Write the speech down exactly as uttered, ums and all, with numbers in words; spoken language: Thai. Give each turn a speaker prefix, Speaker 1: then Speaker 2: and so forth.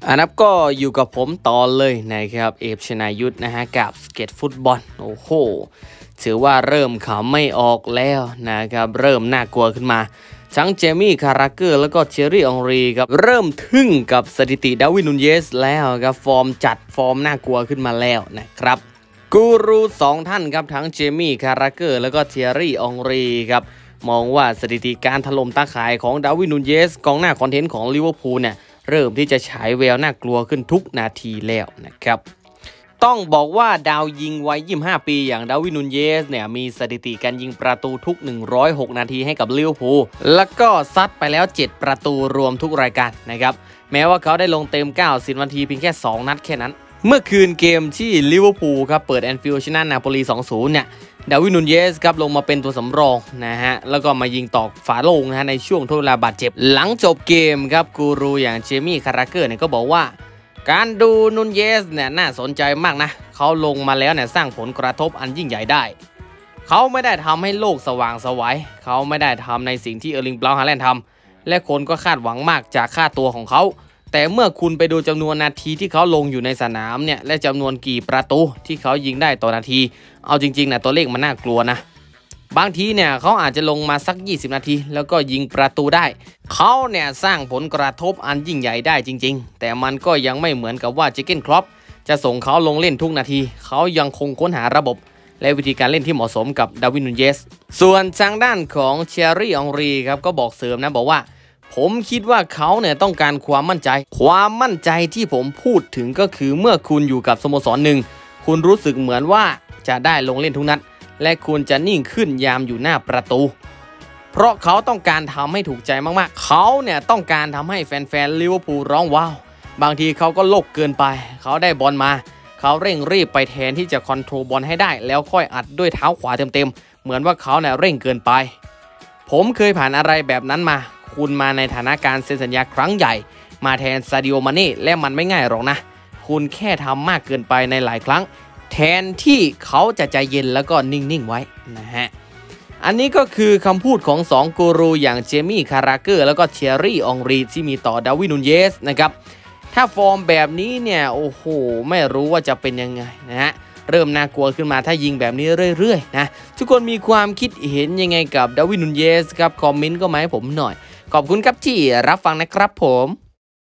Speaker 1: อันนั้นก็อยู่กับผมต่อเลยนะครับเอฟชนายุทธนะฮะกับสเก็ตฟุตบอลโอ้โหถือว่าเริ่มขำไม่ออกแล้วนะครับเริ่มน่ากลัวขึ้นมาทั้งเจมี่คาราเกอร์แล้วก็เทอร์รี่องรีครับเริ่มทึ่งกับสถิติดาร์วิน นูนเยสแล้วครับฟอร์มจัดฟอร์มน่ากลัวขึ้นมาแล้วนะครับกูรูสองท่านครับทั้งเจมี่คาราเกอร์แล้วก็เทอร์รี่องรีครับมองว่าสถิติการถล่มตาข่ายของดาร์วิน นูนเยสกองหน้าคอนเทนต์ของลิเวอร์พูลเนี่ยเริ่มที่จะฉายแววน่ากลัวขึ้นทุกนาทีแล้วนะครับต้องบอกว่าดาวยิงวัยยี่สิบห้าปีอย่างดาร์วิน นูนเยสเนี่ยมีสถิติการยิงประตูทุกหนึ่งร้อยหกนาทีให้กับลิเวอร์พูลแล้วก็ซัดไปแล้วเจ็ดประตูรวมทุกรายการนะครับแม้ว่าเขาได้ลงเต็มเก้าสิบนาทีเพียงแค่สองนัดแค่นั้นเมื่อคืนเกมที่ลิเวอร์พูลครับเปิดแอนฟิลด์ชนะนาโปลี สองศูนย์ เนี่ยดาร์วิน นูนเยสครับลงมาเป็นตัวสำรองนะฮะแล้วก็มายิงตอกฝาโลงนะฮะในช่วงทดเวลาบาดเจ็บหลังจบเกมครับกูรูอย่างเจมี่คาราเกอร์เนี่ยก็บอกว่าการดูนูนเยสเนี่ยน่าสนใจมากนะเขาลงมาแล้วเนี่ยสร้างผลกระทบอันยิ่งใหญ่ได้เขาไม่ได้ทำให้โลกสว่างไสวเขาไม่ได้ทำในสิ่งที่เออร์ลิง บราวน์ ฮาแลนด์ทำและคนก็คาดหวังมากจากค่าตัวของเขาแต่เมื่อคุณไปดูจำนวนนาทีที่เขาลงอยู่ในสนามเนี่ยและจำนวนกี่ประตูที่เขายิงได้ต่อนาทีเอาจริงๆนะตัวเลขมันน่ากลัวนะบางทีเนี่ยเขาอาจจะลงมาสักยี่สิบนาทีแล้วก็ยิงประตูได้เขาเนี่ยสร้างผลกระทบอันยิ่งใหญ่ได้จริงๆแต่มันก็ยังไม่เหมือนกับว่าเจเก้น คล็อปจะส่งเขาลงเล่นทุกนาทีเขายังคงค้นหาระบบและวิธีการเล่นที่เหมาะสมกับดาร์วิน นูนเยสส่วนทางด้านของเทอร์รี่องรีครับก็บอกเสริมนะบอกว่าผมคิดว่าเขาเนี่ยต้องการความมั่นใจความมั่นใจที่ผมพูดถึงก็คือเมื่อคุณอยู่กับสโมสรหนึ่งคุณรู้สึกเหมือนว่าจะได้ลงเล่นทุกนัดและคุณจะนิ่งขึ้นยามอยู่หน้าประตูเพราะเขาต้องการทำให้ถูกใจมากๆเขาเนี่ยต้องการทำให้แฟนๆลิเวอร์พูลร้องว้าวบางทีเขาก็โลกเกินไปเขาได้บอลมาเขาเร่งรีบไปแทนที่จะคอนโทรลบอลให้ได้แล้วค่อยอัดด้วยเท้าขวาเต็มๆเหมือนว่าเขาเนี่ยเร่งเกินไปผมเคยผ่านอะไรแบบนั้นมาคุณมาในฐานะการเซ็นสัญญาครั้งใหญ่มาแทนซาดิโอ มาเน่และมันไม่ง่ายหรอกนะคุณแค่ทำมากเกินไปในหลายครั้งแทนที่เขาจะใจเย็นแล้วก็นิ่งๆไว้นะฮะอันนี้ก็คือคำพูดของสองกูรูอย่างเจมี่คาราเกอร์แล้วก็เทอร์รี่องรีที่มีต่อดาร์วิน นูนเยสนะครับถ้าฟอร์มแบบนี้เนี่ยโอ้โหไม่รู้ว่าจะเป็นยังไงนะฮะเริ่มน่ากลัวขึ้นมาถ้ายิงแบบนี้เรื่อยๆนะทุกคนมีความคิดเห็นยังไงกับดาร์วิน นูนเยสครับคอมเมนต์ก็มาให้ผมหน่อยขอบคุณครับที่รับฟังนะครับผม